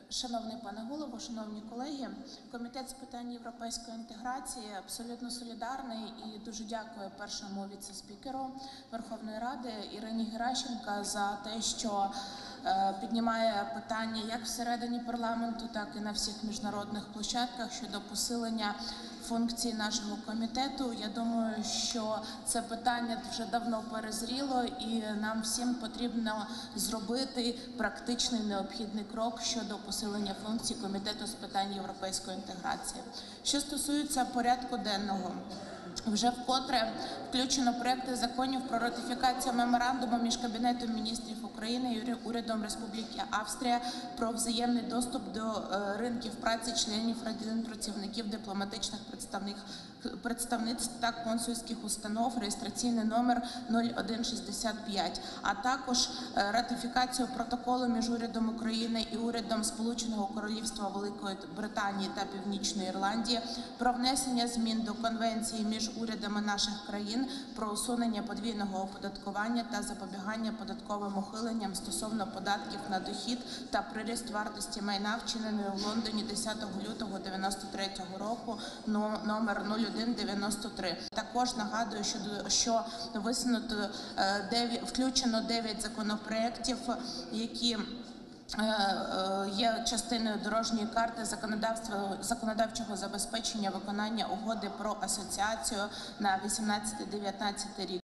Шановний пане голово, шановні колеги, Комітет з питань європейської інтеграції абсолютно солідарний і дуже дякую першому віце-спікеру Верховної Ради Ірині Геращенко за те, що піднімає питання як всередині парламенту, так і на всіх міжнародних площадках щодо посилення функцій нашого комітету. Я думаю, що це питання вже давно перезріло і нам всім потрібно зробити практичний необхідний крок щодо посилення функцій Комітету з питань європейської інтеграції. Що стосується порядку денного, вже вкотре включено проекти законів про ратифікацію меморандуму між Кабінетом міністрів України і Урядом Республіки Австрія про взаємний доступ до ринків праці членів родин працівників дипломатичних представництв та консульських установ, реєстраційний номер 0165, а також ратифікацію протоколу між урядом України і урядом Сполученого Королівства Великої Британії та Північної Ірландії про внесення змін до Конвенції між урядами наших країн про усунення подвійного оподаткування та запобігання податковим ухиленням стосовно податків на дохід та приріст вартості майна, вчиненої в Лондоні 10 лютого 1993 року, номер 0193. Також нагадую, що включено 9 законопроєктів, які є частиною дорожньої карти законодавчого забезпечення виконання угоди про асоціацію на 18-19 рік.